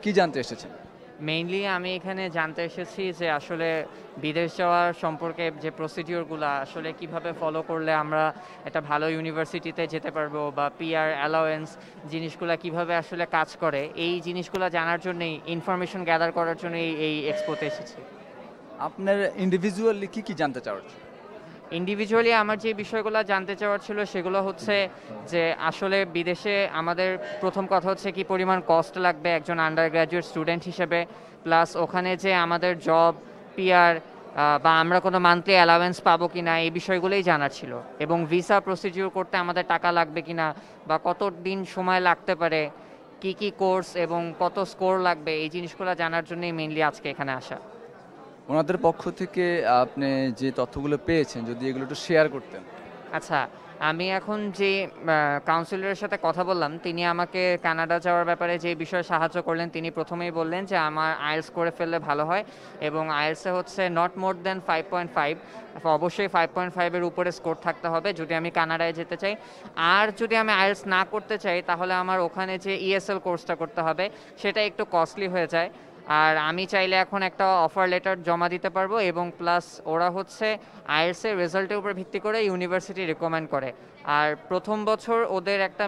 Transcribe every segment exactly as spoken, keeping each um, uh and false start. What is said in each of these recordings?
কি জানতে এসেছেন? মেইনলি আমি এখানে জানতে এসেছি যে আসলে বিদেশ যাওয়ার সম্পর্কে যে প্রসিডিওরগুলো আসলে কিভাবে ফলো করলে আমরা একটা ভালো ইউনিভার্সিটিতে যেতে পারবো, বা পিআর অ্যালাওয়েন্স জিনিসগুলো কিভাবে আসলে কাজ করে, এই জিনিসগুলো জানার জন্যই, ইনফরমেশন গ্যাদার করার জন্যই এই এক্সপোতে এসেছি। আপনার ইন্ডিভিজুয়ালি কি কি জানতে চাওয়ার? ইন্ডিভিজুয়ালি আমার যে বিষয়গুলো জানতে চাওয়ার ছিল সেগুলো হচ্ছে যে আসলে বিদেশে আমাদের প্রথম কথা হচ্ছে কি পরিমাণ কস্ট লাগবে একজন আন্ডার গ্র্যাজুয়েট স্টুডেন্ট হিসেবে, প্লাস ওখানে যে আমাদের জব, পিআর বা আমরা কোনো মান্থলি অ্যালাওয়েন্স পাবো কি না, এই বিষয়গুলোই জানার ছিল। এবং ভিসা প্রসিডিউর করতে আমাদের টাকা লাগবে কি না, বা কত দিন সময় লাগতে পারে, কি কি কোর্স এবং কত স্কোর লাগবে, এই জিনিসগুলো জানার জন্যই মেইনলি আজকে এখানে আসা। ওনাদের পক্ষ থেকে আপনি যে তথ্যগুলো পেয়েছেন যদি এগুলো একটু শেয়ার করতেন। আচ্ছা, আমি এখন যে কাউন্সিলরের সাথে কথা বললাম, তিনি আমাকে কানাডা যাওয়ার ব্যাপারে যে বিষয়ে সাহায্য করলেন, তিনি প্রথমেই বললেন যে আমার আইএলস করে ফেললে ভালো হয়, এবং আইএলসে হচ্ছে not more than five point five, অবশ্যই ফাইভ পয়েন্ট ফাইভের উপরে স্কোর থাকতে হবে যদি আমি কানাডায় যেতে চাই। আর যদি আমি আইএলস না করতে চাই তাহলে আমার ওখানে যে ইএসএল কোর্সটা করতে হবে সেটা একটু কস্টলি হয়ে যায়। আর আমি চাইলে এখন একটা অফার লেটার জমা দিতে পারবো, এবং প্লাস ওরা হচ্ছে আইএলস এর রেজাল্টের উপর ভিত্তি করে ইউনিভার্সিটি রিকমেন্ড করে। আর প্রথম বছর ওদের একটা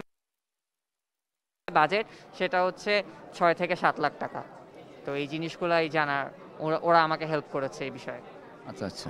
বাজেট, সেটা হচ্ছে ছয় থেকে সাত লাখ টাকা। তো এই জিনিসগুলাই জানার, ওরা ওরা আমাকে হেল্প করেছে এই বিষয়ে। আচ্ছা আচ্ছা,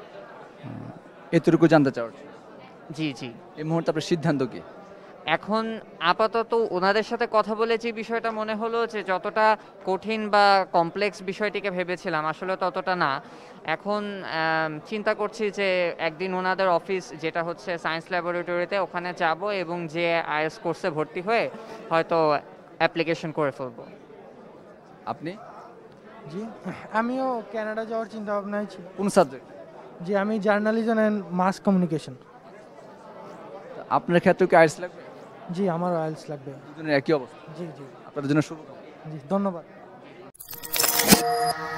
এতটুকু জানতে চাওয়ার। জি জি। এই মুহূর্তে আপনার সিদ্ধান্ত কি? এখন আপাতত ওনাদের সাথে কথা বলে যে বিষয়টা মনে হলো যে যতটা কঠিন বা কমপ্লেক্স বিষয়টিকে ভেবেছিলাম আসলে ততটা না। এখন চিন্তা করছি যে একদিন ওনাদের অফিস যেটা হচ্ছে সায়েন্স ল্যাবরেটরিতে, ওখানে যাব এবং যে আইএস কোর্সে ভর্তি হয়ে হয়তো অ্যাপ্লিকেশন করে ফেলবো। আপনি? জি, আমিও কানাডা যাওয়ার চিন্তা ভাবনায় ছিল। কোন সাবজেক্ট? জি, আমি জার্নালিজম অ্যান্ড মাস কমিউনিকেশন। আপনার ক্ষেত্রে কি আইএলটিএস লাগবে? জি, আমার আইএলটিএস লাগবে। দুজনের একই অবস্থা। জি জি। আপনাদের জন্য শুভকামনা। জি, ধন্যবাদ।